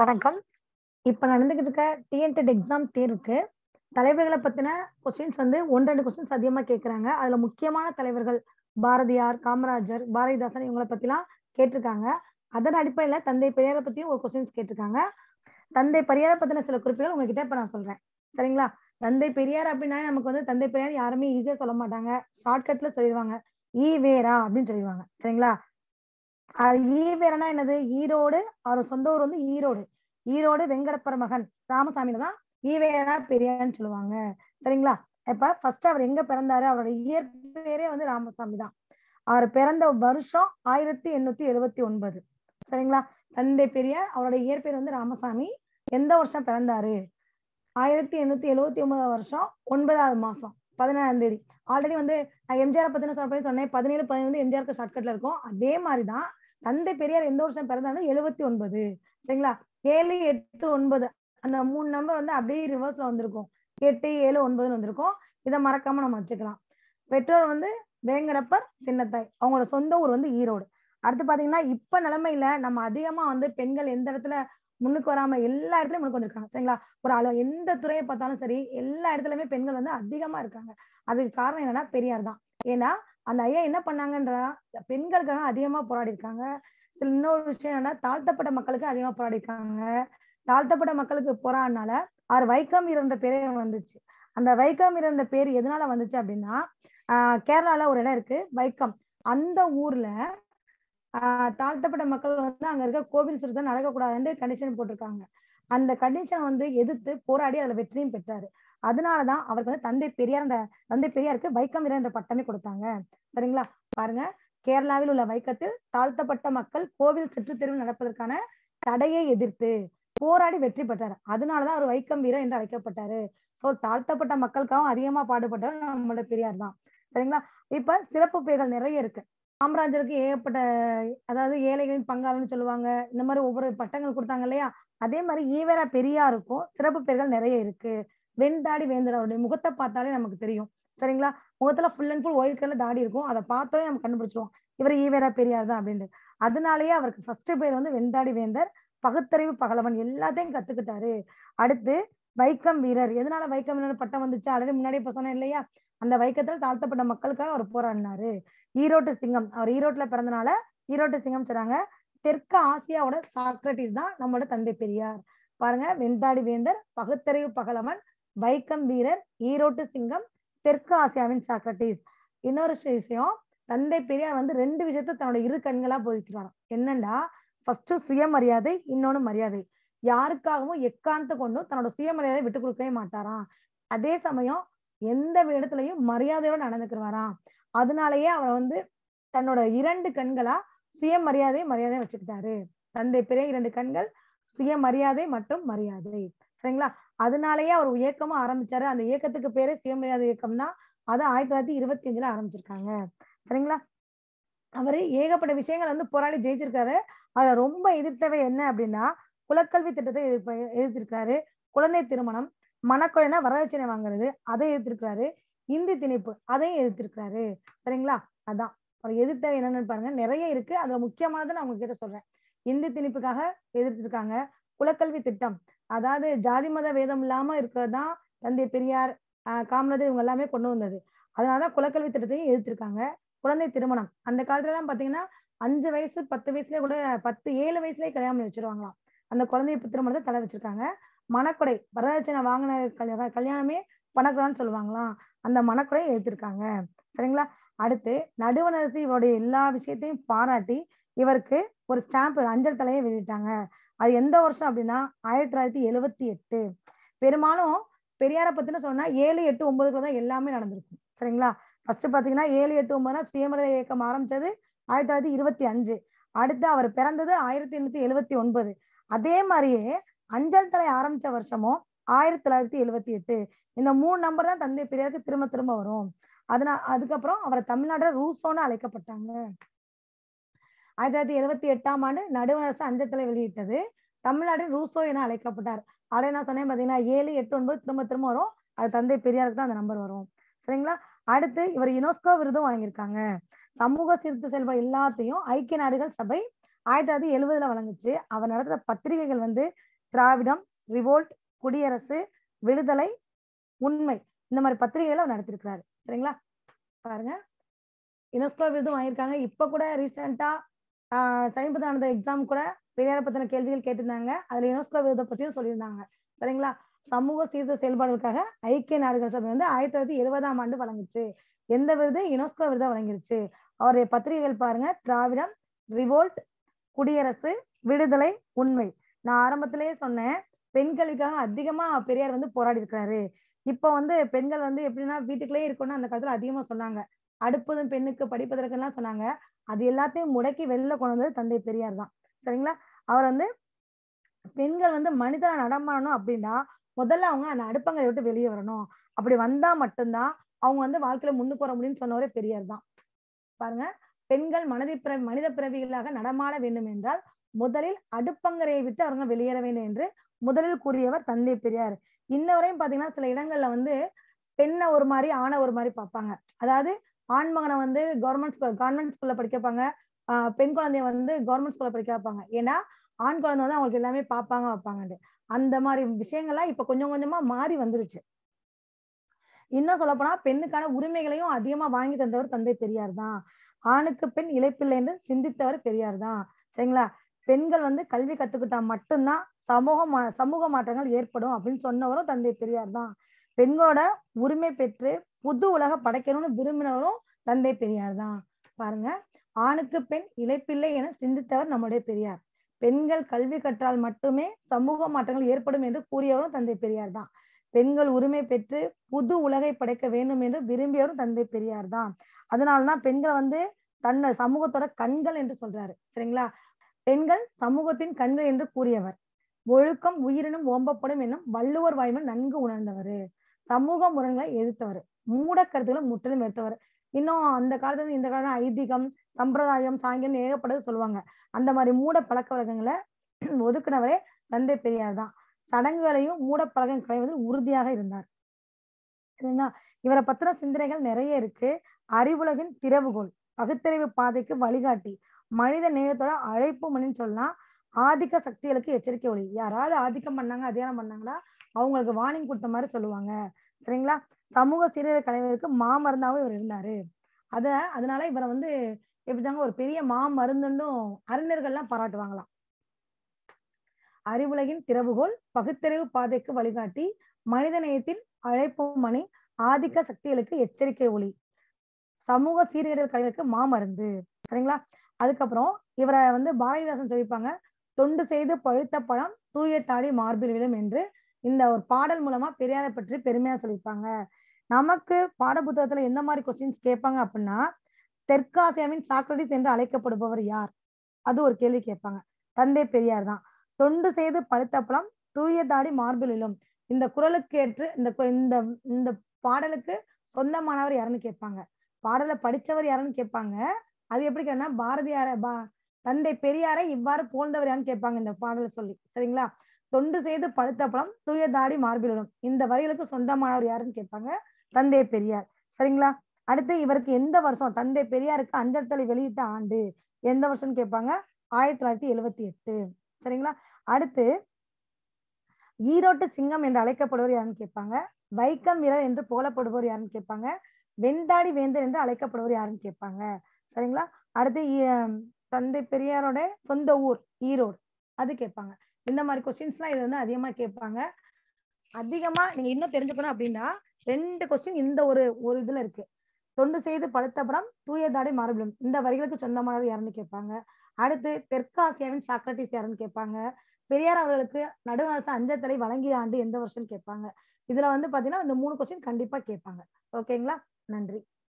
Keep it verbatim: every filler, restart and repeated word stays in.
வணக்கம். இப்ப நடந்துகிட்டு இருக்க டிஎன்டெட் எக்ஸாம் தேர்வுக்கு தலைவர்கள பத்தின கொஸ்டின்ஸ் வந்து ஒன்று, இரண்டு கொஸ்டின்ஸ் அதிகமா கேட்கறாங்க. அதுல முக்கியமான தலைவர்கள் பாரதியார், காமராஜர், பாரதிதாசன் இவங்கள பத்திலாம் கேட்டிருக்காங்க. அதன் அடிப்படையில தந்தை பெரியார பத்தியும் ஒரு கொஸ்டின்ஸ் கேட்டிருக்காங்க. தந்தை பெரியார பத்தின சில குறிப்புகள் உங்ககிட்ட இப்ப நான் சொல்றேன். சரிங்களா? தந்தை பெரியார் அப்படின்னாலே நமக்கு வந்து தந்தை பெரியார் யாருமே ஈஸியா சொல்ல மாட்டாங்க. ஷார்ட்கட்ல சொல்லிருவாங்க. ஈ.வே.ரா அப்படின்னு சொல்லிருவாங்க. சரிங்களா? அது ஈ.வே.ரான்னா என்னது? ஈரோடு. அவர் சொந்த ஊர் வந்து ஈரோடு. ஈரோடு வெங்கடப்பர் மகன் ராமசாமில தான் ஈ.வே.ரா பெரியார்ன்னு சொல்லுவாங்க. சரிங்களா? இப்ப ஃபர்ஸ்ட் அவர் எங்க பிறந்தாரு? அவருடைய இயற்பெயரே வந்து ராமசாமி தான். அவர் பிறந்த வருஷம் ஆயிரத்தி எண்ணூத்தி எழுபத்தி ஒன்பது. சரிங்களா? தந்தை பெரியார் அவருடைய இயற்பெயர் வந்து ராமசாமி. எந்த வருஷம் பிறந்தாரு? ஆயிரத்தி எண்ணூத்தி எழுபத்தி ஒன்பதாம் வருஷம் ஒன்பதாவது மாசம் பதினேழாம் தேதி. ஆல்ரெடி வந்து நான் எம்ஜிஆர் பத்தின சொல்றேன் சொன்னேன். பதினேழு, பதினேழு வந்து எம்ஜிஆருக்கு ஷார்ட்கட்ல இருக்கும். அதே மாதிரிதான் தந்தை பெரியார் எந்த வருஷம் பிறந்தாரு? எழுபத்தி ஒன்பது. சரிங்களா? ஏழு, எட்டு, ஒன்பது அந்த மூணு நம்பர் வந்து அப்படியே ரிவர்ஸ்ல வந்திருக்கும். எட்டு, ஏழு, ஒன்பதுன்னு வந்திருக்கும். இதை மறக்காம நம்ம வச்சுக்கலாம். பெற்றோர் வந்து வேங்கடப்பர், சின்னத்தாய். அவங்களோட சொந்த ஊர் வந்து ஈரோடு. அடுத்து பாத்தீங்கன்னா இப்ப நிலைமையில நம்ம அதிகமா வந்து பெண்கள் எந்த இடத்துல முன்னுக்கு வராம எல்லா இடத்துலயும் முன்னுக்கு வந்திருக்காங்க. சரிங்களா? ஒரு அளவு எந்த துறையை பார்த்தாலும் சரி எல்லா இடத்துலயுமே பெண்கள் வந்து அதிகமா இருக்காங்க. அதுக்கு காரணம் என்னன்னா பெரியார் தான். ஏன்னா அந்த ஐயா என்ன பண்ணாங்கன்ற பெண்களுக்காக அதிகமா போராடி இருக்காங்க. இன்னொரு விஷயம் என்னன்னா தாழ்த்தப்பட்ட மக்களுக்கு அதிகமா போராடி இருக்காங்க. தாழ்த்தப்பட்ட மக்களுக்கு போராடினால அவர் வைக்கம் வீரன்ற பேரே வந்துச்சு. அந்த வைக்கம் வீரன்ற பேர் எதனால வந்துச்சு அப்படின்னா ஆஹ் கேரளால ஒரு இடம் இருக்கு வைக்கம். அந்த ஊர்ல ஆஹ் தாழ்த்தப்பட்ட மக்கள் வந்து அங்க இருக்க கோவில் சுத்தம் நடக்கக்கூடாதுன்னு கண்டிஷன் போட்டிருக்காங்க. அந்த கண்டிஷன் வந்து எதிர்த்து போராடி அதுல வெற்றியும் பெற்றாரு. அதனாலதான் அவருக்கு வந்து தந்தை பெரியார் தந்தை பெரியாருக்கு வைக்கம் வீரர் என்ற பட்டமே கொடுத்தாங்க. சரிங்களா? பாருங்க, கேரளாவில் உள்ள வைக்கத்தில் தாழ்த்தப்பட்ட மக்கள் கோவில் சுற்றுத்தெருவில் நடப்பதற்கான தடையை எதிர்த்து போராடி வெற்றி பெற்றார். அதனாலதான் அவர் வைக்கம் வீரர் என்று அழைக்கப்பட்டாரு. சோ தாழ்த்தப்பட்ட மக்களுக்காகவும் அதிகமா பாடுபட்டவர் நம்மளோட பெரியார் தான். சரிங்களா? இப்ப சிறப்பு பெயர்கள் நிறைய இருக்கு. காமராஜருக்கு ஏகப்பட்ட அதாவது ஏழைகளின் பங்காளன்னு சொல்லுவாங்க. இந்த மாதிரி ஒவ்வொரு பட்டங்கள் கொடுத்தாங்க இல்லையா? அதே மாதிரி ஈவேரா பெரியாருக்கும் சிறப்பு பெயர்கள் நிறைய இருக்கு. வெண்தாடி வேந்தர் அவருடைய முகத்தை பார்த்தாலே நமக்கு தெரியும். சரிங்களா? முகத்துல ஃபுல் அண்ட் ஃபுல் ஒயிட் கலர்ல தாடி இருக்கும். அதை பார்த்தோன்னே நம்ம கண்டுபிடிச்சிருவோம் இவர் ஈவேரா பெரியார் தான் அப்படின்ட்டு. அதனாலேயே அவருக்கு ஃபர்ஸ்ட் பேர் வந்து வெண்தாடி வேந்தர், பகுத்தறிவு பகலவன் எல்லாத்தையும் கத்துக்கிட்டாரு. அடுத்து வைக்கம் வீரர். எதனால வைக்கம் வீரர் பட்டம் வந்துச்சு? ஆல்ரெடி முன்னாடி இப்ப சொன்னேன் இல்லையா? அந்த வைக்கத்தில் தாழ்த்தப்பட்ட மக்களுக்காக அவர் போராடினாரு. ஈரோட்டு சிங்கம். அவர் ஈரோட்டுல பிறந்தனால ஈரோட்டு சிங்கம் சொல்றாங்க. தெற்கு ஆசியாவோட சாக்ரட்டிஸ் தான் நம்மளோட தந்தை பெரியார். பாருங்க, வெண்தாடி வேந்தர், பகுத்தறிவு பகலவன், வைக்கம் வீரர், ஈரோட்டு சிங்கம், தெற்கு ஆசியாவின் சாக்ரட்டிஸ். இன்னொரு விஷயம், தந்தை பெரியார் வந்து ரெண்டு விஷயத்த தன்னோட இரு கண்களா போதிக்கிறார். என்னன்னா ஃபர்ஸ்ட் சுயமரியாதை, இன்னொன்னு மரியாதை. யாருக்காகவும் எக்காரணத்தை கொண்டும் தன்னோட சுயமரியாதை விட்டு கொடுக்கவே மாட்டாராம். அதே சமயம் எந்த இடத்துலயும் மரியாதையோட நடந்துக்கிறவாராம். அதனாலயே அவர் வந்து தன்னோட இரண்டு கண்களா சுயமரியாதை மரியாதை வச்சுக்கிட்டாரு. தந்தை பெரியார் இரண்டு கண்கள், சுயமரியாதை மற்றும் மரியாதை. சரிங்களா? அதனாலயே அவர் இயக்கமா ஆரம்பிச்சாரு. அந்த இயக்கத்துக்கு பேரே சுயமரியாதை இயக்கம் தான். அதை ஆயிரத்தி தொள்ளாயிரத்தி இருபத்தி அஞ்சுல ஆரம்பிச்சிருக்காங்க. சரிங்களா? அவரு ஏகப்பட்ட விஷயங்கள் வந்து போராடி ஜெயிச்சிருக்காரு. அதுல ரொம்ப எதிர்த்தவை என்ன அப்படின்னா குலக்கல்வி திட்டத்தை எதிர்ப்ப எதிர்த்திருக்காரு. குழந்தை திருமணம், மணக்கொலைனா வரதட்சணை வாங்குறது, அதை எதிர்த்திருக்காரு. இந்தி திணிப்பு அதையும் எதிர்த்திருக்காரு. சரிங்களா? அதான் அவர் எதிர்த்தவை என்னன்னு பாருங்க, நிறைய இருக்கு. அதுல முக்கியமானதை நான் உங்ககிட்ட சொல்றேன். இந்தி திணிப்புக்காக எதிர்த்திருக்காங்க. குலக்கல்வி திட்டம், அதாவது ஜாதி மத வேதம் இல்லாம இருக்கிறதுதான் தந்தை பெரியார், ஆஹ் காமராஜர் இவங்க எல்லாமே கொண்டு வந்தது. அதனாலதான் குலக்கல்வி திட்டத்தையும் எதிர்த்திருக்காங்க. குழந்தை திருமணம், அந்த காலத்துல எல்லாம் பாத்தீங்கன்னா அஞ்சு வயசு பத்து வயசுலயே கூட பத்து ஏழு வயசுலயே கல்யாணம் பண்ணி வச்சிருவாங்களாம். அந்த குழந்தை திருமணத்தை தடை வச்சிருக்காங்க. மணக்கொடை, வரதட்சணை வாங்கின கல்யாணம் கல்யாணமே பணக்கொடைன்னு சொல்லுவாங்களாம். அந்த மணக்கொடையை எதிர்த்திருக்காங்க. சரிங்களா? அடுத்து நடுவண் அரசு இவருடைய எல்லா விஷயத்தையும் பாராட்டி இவருக்கு ஒரு ஸ்டாம்ப் அஞ்சல் தலையை வெளியிட்டாங்க. அது எந்த வருஷம் அப்படின்னா ஆயிரத்தி தொள்ளாயிரத்தி எழுவத்தி எட்டு. பெரும்பாலும் பெரியாரை பத்தின சொன்னா ஏழு எட்டு ஒன்பதுக்குள்ள தான் எல்லாமே நடந்திருக்கும். சரிங்களா? ஃபர்ஸ்ட் பாத்தீங்கன்னா ஏழு எட்டு ஒன்பதுனா சுயமரியாதை இயக்கம் ஆரம்பிச்சது ஆயிரத்தி தொள்ளாயிரத்தி இருபத்தி அஞ்சு. அடுத்து அவர் பிறந்தது ஆயிரத்தி எண்ணூத்தி எழுவத்தி ஒன்பது. அதே மாதிரியே அஞ்சல் தலை ஆரம்பிச்ச வருஷமும் ஆயிரத்தி தொள்ளாயிரத்தி எழுவத்தி எட்டு. இந்த மூணு நம்பர் தான் தந்தை பெரியாருக்கு திரும்ப திரும்ப வரும். அதனால அதுக்கப்புறம் அவரை தமிழ்நாடுல ரூசோன்னு அழைக்கப்பட்டாங்க. ஆயிரத்தி தொள்ளாயிரத்தி எழுவத்தி எட்டாம் ஆண்டு நடுவண் அரசு அஞ்சல் தலை வெளியிட்டது. தமிழ்நாட்டில் ரூசோ என அழைக்கப்பட்டார். அதை நான் சொன்னேன் பாத்தீங்கன்னா ஏழு எட்டு ஒன்பது திரும்ப திரும்ப வரும். அது தந்தை பெரியாருக்கு தான் அந்த நம்பர் வரும். சரிங்களா? அடுத்து இவர் யுனெஸ்கோ விருதும் வாங்கியிருக்காங்க. சமூக சீர்திருத்த செயல்பாடு எல்லாத்தையும் ஐக்கிய நாடுகள் சபை ஆயிரத்தி தொள்ளாயிரத்தி எழுபதுல வழங்குச்சு. அவர் நடத்துற பத்திரிகைகள் வந்து திராவிடம், ரிவோல்ட், குடியரசு, விடுதலை, உண்மை, இந்த மாதிரி பத்திரிகைகளை அவர் நடத்திருக்கிறாரு. சரிங்களா? பாருங்க, யுனெஸ்கோ விருதும் வாங்கியிருக்காங்க. இப்ப கூட ரீசெண்டா ஆஹ் சமீபத்தில் நடந்த எக்ஸாம் கூட பெரியாரை பத்தின கேள்விகள் கேட்டிருந்தாங்க. அதுல யுனெஸ்கோ விருதை பத்தியும் சொல்லியிருந்தாங்க. சரிங்களா? சமூக சீர்திருத்த செயல்பாடுகளுக்காக ஐக்கிய நாடுகள் சபை வந்து ஆயிரத்தி தொள்ளாயிரத்தி எழுபதாம் ஆண்டு வழங்குச்சு. எந்த விருது? யுனெஸ்கோ விருதை வழங்கிருச்சு. அவருடைய பத்திரிகைகள் பாருங்க, திராவிடம், ரிவோல்ட், குடியரசு, விடுதலை, உண்மை. நான் ஆரம்பத்திலேயே சொன்னேன், பெண் கல்விக்காக அதிகமா பெரியார் வந்து போராடி இருக்கிறாரு. இப்ப வந்து பெண்கள் வந்து எப்படின்னா வீட்டுக்குள்ளேயே இருக்கணும்னு அந்த காலத்துல அதிகமா சொன்னாங்க. அடுப்பதும் பெண்ணுக்கு படிப்பதற்கெல்லாம் சொன்னாங்க. அது எல்லாத்தையும் முடக்கி வெளில கொண்டு வந்தது தந்தை பெரியார் தான். சரிங்களா? அவர் வந்து பெண்கள் வந்து மனிதனா நடமாடணும் அப்படின்னா முதல்ல அவங்க அந்த அடுப்பங்கரை விட்டு வெளியே வரணும். அப்படி வந்தா மட்டும்தான் அவங்க வந்து வாழ்க்கையில முன்னுக்கு வர முடியும்னு சொன்னவரே பெரியார் தான். பாருங்க, பெண்கள் மனதை பிற மனித பிறவிகளாக நடமாட வேண்டும் என்றால் முதலில் அடுப்பங்கரையை விட்டு அவங்க வெளியேற வேண்டும் என்று முதலில் கூறியவர் தந்தை பெரியார். இன்ன வரையும் பாத்தீங்கன்னா சில இடங்கள்ல வந்து பெண்ணை ஒரு மாதிரி ஆணை ஒரு மாதிரி பார்ப்பாங்க. அதாவது ஆண் மகனை வந்து கவர்மெண்ட் ஸ்கூல் கவர்மெண்ட் ஸ்கூல்ல படிக்க வைப்பாங்க. ஆஹ் பெண் குழந்தைய வந்து கவர்மெண்ட் ஸ்கூல்ல படிக்க வைப்பாங்க. ஏன்னா ஆண் குழந்தை வந்து அவங்களுக்கு எல்லாமே பார்ப்பாங்க வைப்பாங்கன்னு. அந்த மாதிரி விஷயங்கள்லாம் இப்ப கொஞ்சம் கொஞ்சமா மாறி வந்துருச்சு. இன்னும் சொல்ல போனா பெண்ணுக்கான உரிமைகளையும் அதிகமா வாங்கி தந்தவர் தந்தை பெரியார் தான். ஆணுக்கு பெண் இழைப்பில்லை என்று சிந்தித்தவர் பெரியார் தான். சரிங்களா? பெண்கள் வந்து கல்வி கத்துக்கிட்டா மட்டும்தான் சமூக மா சமூக மாற்றங்கள் ஏற்படும் அப்படின்னு சொன்னவரும் தந்தை பெரியார் தான். பெண்களோட உரிமை பெற்று புது உலக படைக்கணும்னு விரும்பினவரும் தந்தை பெரியார் தான். பாருங்க, ஆணுக்கு பெண் இழைப்பில்லை என சிந்தித்தவர் நம்முடைய பெரியார். பெண்கள் கல்வி கற்றால் மட்டுமே சமூக மாற்றங்கள் ஏற்படும் என்று கூறியவரும் தந்தை பெரியார் தான். பெண்கள் உரிமை பெற்று புது உலகை படைக்க வேண்டும் என்று விரும்பியவரும் தந்தை பெரியார் தான். அதனாலதான் பெண்கள் வந்து தன்னை சமூகத்தோட கண்கள் என்று சொல்றாரு. சரிங்களா? பெண்கள் சமூகத்தின் கண்கள் என்று கூறியவர். ஒழுக்கம் உயிரினும் ஓம்பப்படும் என்னும் வள்ளுவர் வாய்மை நன்கு உணர்ந்தவர். சமூக முரண்களை எதிர்த்தவர். மூட கருத்துக்களை முற்றிலும் எதிர்த்தவர். இன்னும் அந்த காலத்துல இந்த காலம் ஐதீகம், சம்பிரதாயம், சாங்கியம் ஏகப்பட்டது சொல்லுவாங்க. அந்த மாதிரி மூட பழக்க வழக்கங்களை ஒதுக்குனவரே தந்தை பெரியார் தான். சடங்குகளையும் மூட பழக்கம் களைவதில் உறுதியாக இருந்தார். சரிங்களா? இவரை பத்தின சிந்தனைகள் நிறைய இருக்கு. அறிவுலகின் திறவுகோல், பகுத்தறிவு பாதைக்கு வழிகாட்டி, மனித நேயத்தோட அழைப்பு மணின்னு சொல்லலாம். ஆதிக்க சக்திகளுக்கு எச்சரிக்கை ஒளி. யாராவது ஆதிக்கம் பண்ணாங்க, அதிகாரம் பண்ணாங்கன்னா அவங்களுக்கு வார்னிங் கொடுத்த மாதிரி சொல்லுவாங்க. சரிங்களா? சமூக சீரியல் கலைஞருக்கு மாமருந்தாவும் இவர் இருந்தாரு. அத அதனால இவரை வந்து எப்படிதாங்க ஒரு பெரிய மாமருந்துன்னும் அறிஞர்கள்லாம் பாராட்டுவாங்களாம். அறிவுலகின் திறவுகோல், பகுத்தறிவு பாதைக்கு வழிகாட்டி, மனித நேயத்தின் அழைப்பு மணி, ஆதிக்க சக்திகளுக்கு எச்சரிக்கை ஒளி, சமூக சீர்கேடுகள் கலைஞருக்கு மாமருந்து. சரிங்களா? அதுக்கப்புறம் இவரை வந்து பாரதிதாசன் சொல்லியிருப்பாங்க, தொண்டு செய்து பழுத்த பழம் தூய தாடி மார்பில் விழும் என்று இந்த ஒரு பாடல் மூலமா பெரியாரை பற்றி பெருமையா சொல்லியிருப்பாங்க. நமக்கு பாட புத்தகத்துல எந்த மாதிரி கொஸ்டின்ஸ் கேட்பாங்க அப்படின்னா, தெற்காசியாவின் சாக்ரட்டிஸ் என்று அழைக்கப்படுபவர் யார்? அது ஒரு கேள்வி கேட்பாங்க. தந்தை பெரியார் தான். தொண்டு செய்து பழுத்த பழம் தூய தாடி மார்பில் விழும். இந்த குரலுக்கு ஏற்று இந்த இந்த இந்த பாடலுக்கு சொந்தமானவர் யாருன்னு கேட்பாங்க. பாடலை படிச்சவர் யாருன்னு கேட்பாங்க. அது எப்படி கேட்டா பாரதியார பா தந்தை பெரியாரை இவ்வாறு போன்றவர் யாருன்னு கேட்பாங்க இந்த பாடலை சொல்லி. சரிங்களா? தொண்டு செய்து பழுத்த பழம் தூய தாடி மார்பில் விழும். இந்த வரிகளுக்கு சொந்தமானவர் யாருன்னு கேட்பாங்க. தந்தை பெரியார். சரிங்களா? அடுத்து இவருக்கு எந்த வருஷம் தந்தை பெரியாருக்கு அஞ்சல் தலை வெளியிட்ட ஆண்டு எந்த வருஷம்னு கேட்பாங்க. ஆயிரத்தி தொள்ளாயிரத்தி எழுபத்தி எட்டு. சரிங்களா? அடுத்து ஈரோட்டு சிங்கம் என்று அழைக்கப்படுவர் யாருன்னு கேட்பாங்க. வைக்கம் வீரர் என்று புகழப்படுபவர் யாருன்னு கேட்பாங்க. வெண்தாடி வேந்தர் என்று அழைக்கப்படுவர் யாருன்னு கேட்பாங்க. சரிங்களா? அடுத்து தந்தை பெரியாரோட சொந்த ஊர் ஈரோடு, அது கேட்பாங்க. இந்த மாதிரி கொஸ்டின்ஸ் எல்லாம் இது வந்து அதிகமா கேட்பாங்க. அதிகமா நீங்க இன்னும் தெரிஞ்சுக்கணும் அப்படின்னா ரெண்டு கொஸ்டின் இந்த ஒரு ஒரு இதுல இருக்கு. தொண்டு செய்து பழுத்த படம் தூய தாடி மார்பிலும் இந்த வரிகளுக்கு சொந்தமானவர் யாருன்னு கேட்பாங்க. அடுத்து தெற்காசியாவின் சாக்ரட்டிஸ் யாருன்னு கேட்பாங்க. பெரியார் அவர்களுக்கு நடுவரசு அஞ்சல் தலை வழங்கிய ஆண்டு எந்த வருஷம் கேட்பாங்க. இதுல வந்து பாத்தீங்கன்னா இந்த மூணு கொஸ்டின் கண்டிப்பா கேட்பாங்க. ஓகேங்களா? நன்றி.